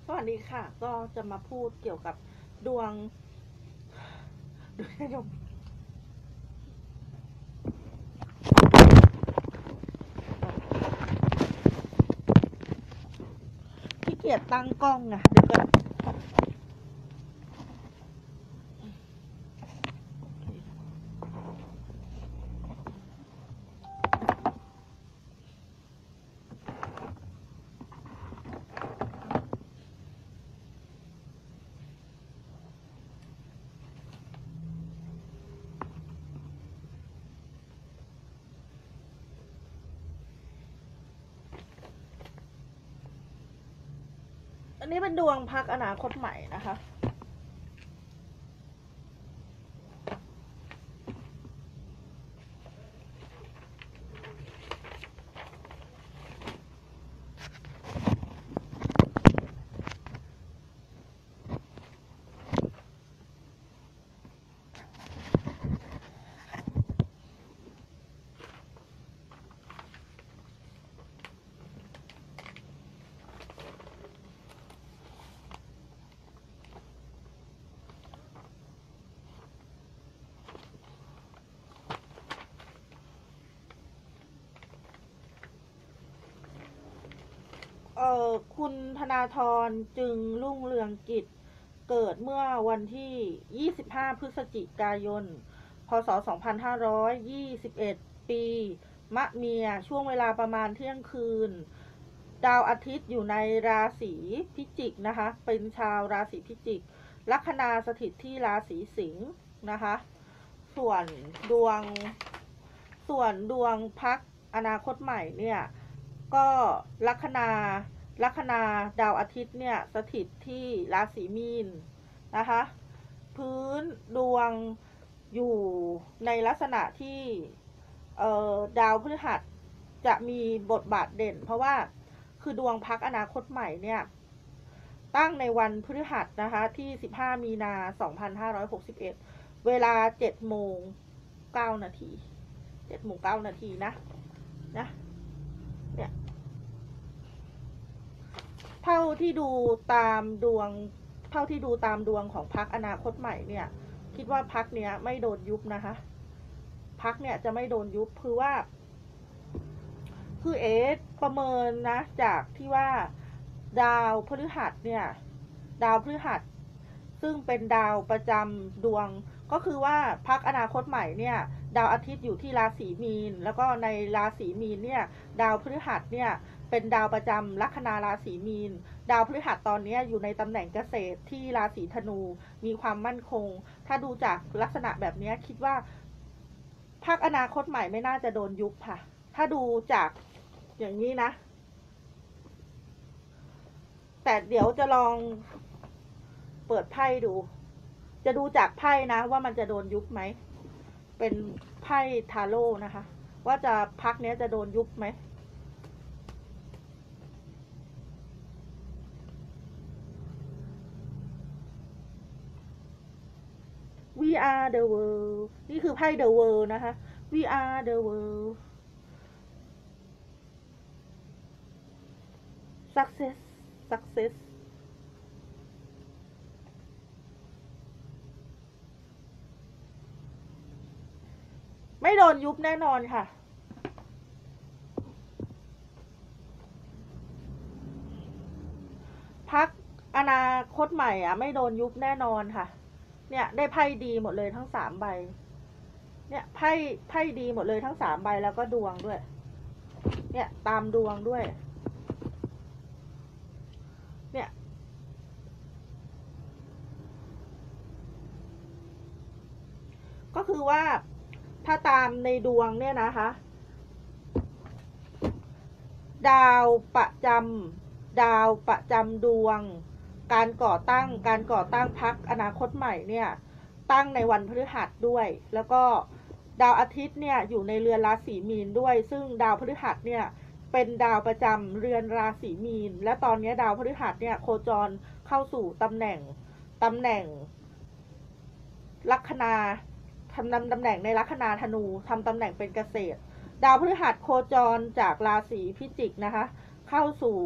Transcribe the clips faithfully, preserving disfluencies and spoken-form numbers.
สวัสดีค่ะ ก็จะมาพูดเกี่ยวกับดวงดวงยมขี้เกียจตั้งกล้องอะเดี๋ยวก่อนอันนี้เป็นดวงพักอนาคตใหม่นะคะเอ่อคุณธนาธรจึงรุ่งเรืองกิจเกิดเมื่อวันที่ยี่สิบห้าพฤศจิกายนพศสองพันห้าร้อยยี่สิบเอ็ดปีมะเมียช่วงเวลาประมาณเที่ยงคืนดาวอาทิตย์อยู่ในราศีพิจิกนะคะเป็นชาวราศีพิจิกลัคนาสถิตที่ราศีสิงห์นะคะส่วนดวงส่วนดวงพักอนาคตใหม่เนี่ยก็ลัคนาลัคนาดาวอาทิตย์เนี่ยสถิตที่ราศีมีนนะคะพื้นดวงอยู่ในลักษณะที่ดาวพฤหัสจะมีบทบาทเด่นเพราะว่าคือดวงพักอนาคตใหม่เนี่ยตั้งในวันพฤหัสนะคะที่สิบห้ามีนาสองพันห้าร้อยหกสิบเอ็ดเวลาเจ็ดโมงเก้านาทีเจ็ดโมงเก้านาทีนะนะเนี่ยเท่าที่ดูตามดวงเท่าที่ดูตามดวงของพรรคอนาคตใหม่เนี่ยคิดว่าพรรคเนี้ยไม่โดนยุบนะคะพรรคเนี่ยจะไม่โดนยุบคือว่าคือเอสประเมินนะจากที่ว่าดาวพฤหัสเนี่ยดาวพฤหัสซึ่งเป็นดาวประจำดวงก็คือว่าพรรคอนาคตใหม่เนี่ยดาวอาทิตย์อยู่ที่ราศีมีนแล้วก็ในราศีมีนเนี่ยดาวพฤหัสเนี่ยเป็นดาวประจำลัคนาราศีมีนดาวพฤหัสตอนนี้อยู่ในตำแหน่งเกษตรที่ราศีธนูมีความมั่นคงถ้าดูจากลักษณะแบบนี้คิดว่าพรรคอนาคตใหม่ไม่น่าจะโดนยุบค่ะถ้าดูจากอย่างนี้นะแต่เดี๋ยวจะลองเปิดไพ่ดูจะดูจากไพ่นะว่ามันจะโดนยุบไหมเป็นไพ่ทาโร่นะคะว่าจะพักเนี้ยจะโดนยุบไหม we are the world นี่คือไพ่ the world นะคะ we are the world success success ไม่โดนยุบแน่นอนค่ะพักอนาคตใหม่อ่ะไม่โดนยุบแน่นอนค่ะเนี่ยได้ไพ่ดีหมดเลยทั้งสามใบเนี่ยไพ่ไพ่ดีหมดเลยทั้งสามใบแล้วก็ดวงด้วยเนี่ยตามดวงด้วยเนี่ยก็คือว่าถ้าตามในดวงเนี่ยนะคะดาวประจำดาวประจำดวงการก่อตั้งการก่อตั้งพรรคอนาคตใหม่เนี่ยตั้งในวันพฤหัสด้วยแล้วก็ดาวอาทิตย์เนี่ยอยู่ในเรือนราศีมีนด้วยซึ่งดาวพฤหัสเนี่ยเป็นดาวประจำเรือนราศีมีนและตอนนี้ดาวพฤหัสเนี่ยโคจรเข้าสู่ตำแหน่งตำแหน่งลัคนาทำตำแหน่งในลัคนาธนูทำตำแหน่งเป็นเกษตรดาวพฤหัสโคจรจากราศีพิจิกนะคะเข้าสู่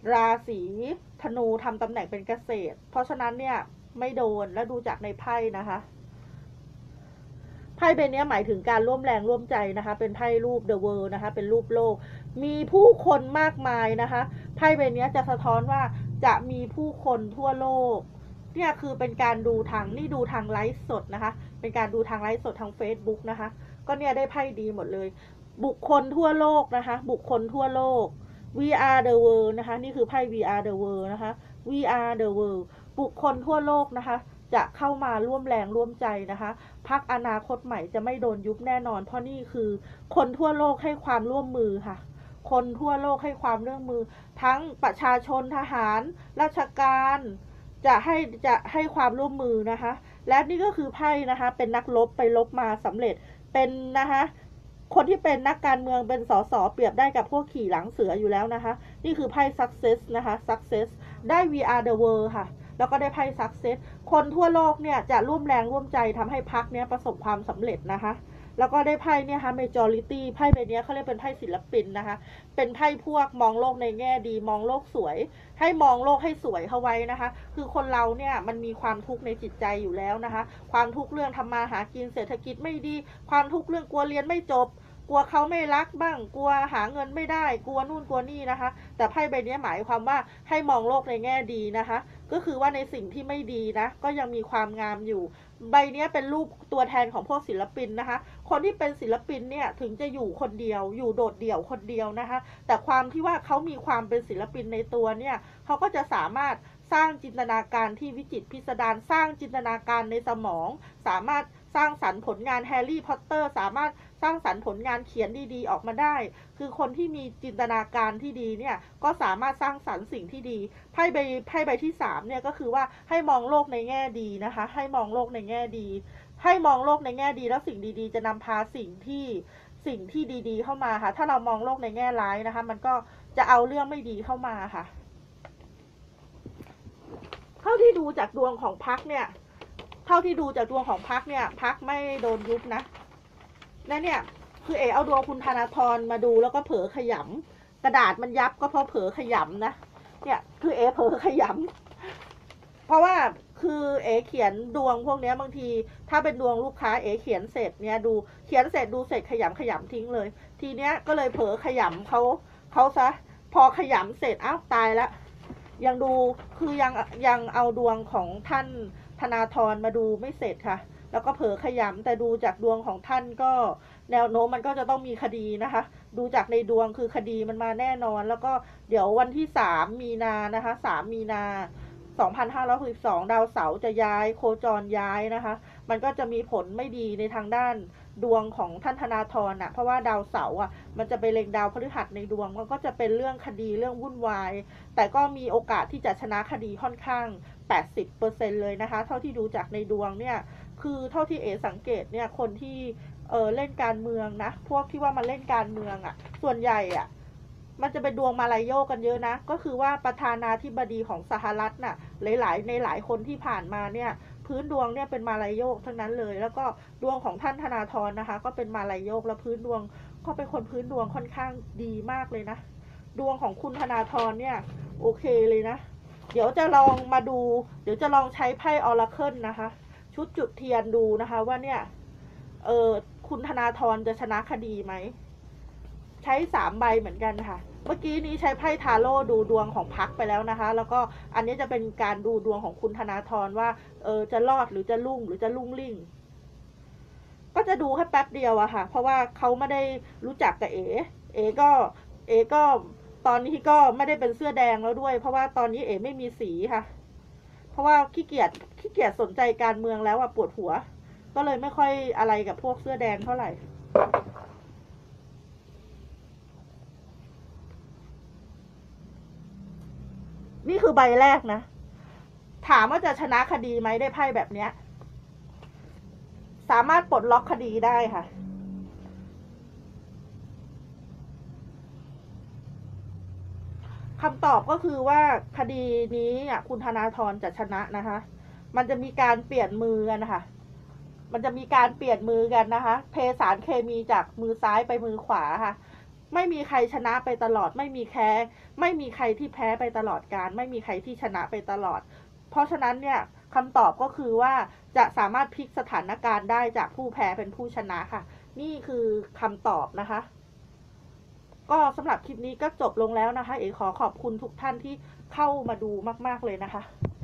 ราศีธนูทำตำแหน่งเป็นเกษตรเพราะฉะนั้นเนี่ยไม่โดนและดูจากในไพ่นะคะไพ่ใบนี้หมายถึงการร่วมแรงร่วมใจนะคะเป็นไพ่รูป The World นะคะเป็นรูปโลกมีผู้คนมากมายนะคะไพ่ใบนี้จะสะท้อนว่าจะมีผู้คนทั่วโลกเนี่ยคือเป็นการดูทางนี่ดูทางไลฟ์สดนะคะเป็นการดูทางไลฟ์สดทาง Facebook นะคะก็เนี่ยได้ไพ่ดีหมดเลยบุคคลทั่วโลกนะคะบุคคลทั่วโลก we are the world นะคะนี่คือไพ่ we are the world นะคะ we are the world บุคคลทั่วโลกนะคะจะเข้ามาร่วมแรงร่วมใจนะคะพรรคอนาคตใหม่จะไม่โดนยุบแน่นอนเพราะนี่คือคนทั่วโลกให้ความร่วมมือค่ะคนทั่วโลกให้ความร่วมมือทั้งประชาชนทหารราชการจะให้จะให้ความร่วมมือนะคะและนี่ก็คือไพ่นะคะเป็นนักรบไปรบมาสำเร็จเป็นนะคะคนที่เป็นนักการเมืองเป็นสสเปรียบได้กับพวกขี่หลังเสืออยู่แล้วนะคะนี่คือไพ่ success นะคะ success ได้ we are the world ค่ะแล้วก็ได้ไพ่ success คนทั่วโลกเนี่ยจะร่วมแรงร่วมใจทำให้พรรคเนี้ยประสบความสำเร็จนะคะแล้วก็ได้ไพ่เนี่ยค่ะ majority ไพ่ใบนี้เขาเรียกเป็นไพ่ศิลปินนะคะเป็นไพ่พวกมองโลกในแง่ดีมองโลกสวยให้มองโลกให้สวยเข้าไว้นะคะคือคนเราเนี่ยมันมีความทุกข์ในจิตใจอยู่แล้วนะคะความทุกข์เรื่องทำมาหากินเศรษฐกิจไม่ดีความทุกข์เรื่องกลัวเรียนไม่จบกลัวเขาไม่รักบ้างกลัวหาเงินไม่ได้กลัวนู่นกลัวนี่นะคะแต่ไพ่ใบนี้หมายความว่าให้มองโลกในแง่ดีนะคะก็คือว่าในสิ่งที่ไม่ดีนะก็ยังมีความงามอยู่ใบนี้เป็นรูปตัวแทนของพวกศิลปินนะคะคนที่เป็นศิลปินเนี่ยถึงจะอยู่คนเดียวอยู่โดดเดี่ยวคนเดียวนะคะแต่ความที่ว่าเขามีความเป็นศิลปินในตัวเนี่ยเขาก็จะสามารถสร้างจินตนาการที่วิจิตรพิสดารสร้างจินตนาการในสมองสามารถสร้างสรรค์ผลงานแฮร์รี่พอตเตอร์สามารถสร้างสรรค์ผลงานเขียนดีๆออกมาได้คือคนที่มีจินตนาการที่ดีเนี่ยก็สามารถสร้างสรรค์สิ่งที่ดีไพ่ใบไพ่ใบที่สามเนี่ยก็คือว่าให้มองโลกในแง่ดีนะคะให้มองโลกในแง่ดีให้มองโลกในแง่ดีแล้วสิ่งดีๆจะนำพาสิ่งที่สิ่งที่ดีๆเข้ามาค่ะถ้าเรามองโลกในแง่ร้ายนะคะมันก็จะเอาเรื่องไม่ดีเข้ามาค่ะเท่าที่ดูจากดวงของพรรคเนี่ยเท่าที่ดูจากดวงของพรรคเนี่ยพรรคไม่โดนยุบนะและเนี่ยคือเอเอาดวงคุณธนาธรมาดูแล้วก็เผลอขยำกระดาษมันยับก็เพราะเผลอขยำนะเนี่ยคือเอเผลอขยำเพราะว่าคือเอเขียนดวงพวกนี้บางทีถ้าเป็นดวงลูกค้าเอเขียนเสร็จเนี่ยดูเขียนเสร็จดูเสร็จขยำขยำทิ้งเลยทีเนี้ยก็เลยเผลอขยำเขาเขาซะพอขยำเสร็จอ้าวตายแล้วยังดูคือยังยังเอาดวงของท่านธนาธรมาดูไม่เสร็จค่ะแล้วก็เผลอขยำแต่ดูจากดวงของท่านก็แนวโน้มมันก็จะต้องมีคดีนะคะดูจากในดวงคือคดีมันมาแน่นอนแล้วก็เดี๋ยววันที่สามมีนานะคะสามมีนาสองพันห้าร้อยหกสิบสองดาวเสาร์จะย้ายโคจรย้ายนะคะมันก็จะมีผลไม่ดีในทางด้านดวงของท่านธนาธรอ่ะเพราะว่าดาวเสาร์อ่ะมันจะไปเล็งดาวพฤหัสในดวงมันก็จะเป็นเรื่องคดีเรื่องวุ่นวายแต่ก็มีโอกาสที่จะชนะคดีค่อนข้าง แปดสิบเปอร์เซ็นต์ เลยนะคะเท่าที่ดูจากในดวงเนี่ยคือเท่าที่เอสังเกตเนี่ยคนที่เออเล่นการเมืองนะพวกที่ว่ามาเล่นการเมืองอ่ะส่วนใหญ่อ่ะมันจะเป็นดวงมาลายโยกกันเยอะนะก็คือว่าประธานาธิบดีของสหรัฐน่ะหลายๆในหลายคนที่ผ่านมาเนี่ยพื้นดวงเนี่ยเป็นมาลายโยกทั้งนั้นเลยแล้วก็ดวงของท่านธนาธรนะคะก็เป็นมาลายโยกแล้วพื้นดวงก็เป็นคนพื้นดวงค่อนข้างดีมากเลยนะดวงของคุณธนาธรเนี่ยโอเคเลยนะเดี๋ยวจะลองมาดูเดี๋ยวจะลองใช้ไพ่ออราเคิลนะคะชุดจุดเทียนดูนะคะว่าเนี่ยเออคุณธนาธรจะชนะคดีไหมใช้สามใบเหมือนกันค่ะเมื่อกี้นี้ใช้ไพ่ทาโร่ดูดวงของพรรคไปแล้วนะคะแล้วก็อันนี้จะเป็นการดูดวงของคุณธนาธรว่าเออจะรอดหรือจะลุ่งหรือจะลุ่งลิ่งก็จะดูแค่แป๊บเดียวอะค่ะเพราะว่าเขาไม่ได้รู้จักกับเอเอก็เอก็ตอนนี้ก็ไม่ได้เป็นเสื้อแดงแล้วด้วยเพราะว่าตอนนี้เอไม่มีสีค่ะเพราะว่าขี้เกียจขี้เกียจสนใจการเมืองแล้วอะปวดหัวก็เลยไม่ค่อยอะไรกับพวกเสื้อแดงเท่าไหร่นี่คือใบแรกนะถามว่าจะชนะคดีไหมได้ไพ่แบบเนี้ยสามารถปลดล็อกคดีได้ค่ะคำตอบก็คือว่าคดีนี้อ่ะคุณธนาธรจะชนะนะคะมันจะมีการเปลี่ยนมือกันนะคะมันจะมีการเปลี่ยนมือกันนะคะเทสารเคมีจากมือซ้ายไปมือขวาค่ะไม่มีใครชนะไปตลอดไม่มีแพ้ไม่มีใครที่แพ้ไปตลอดการไม่มีใครที่ชนะไปตลอดเพราะฉะนั้นเนี่ยคำตอบก็คือว่าจะสามารถพลิกสถานการณ์ได้จากผู้แพ้เป็นผู้ชนะค่ะนี่คือคำตอบนะคะก็สำหรับคลิปนี้ก็จบลงแล้วนะคะเอ๋ขอขอบคุณทุกท่านที่เข้ามาดูมากๆเลยนะคะ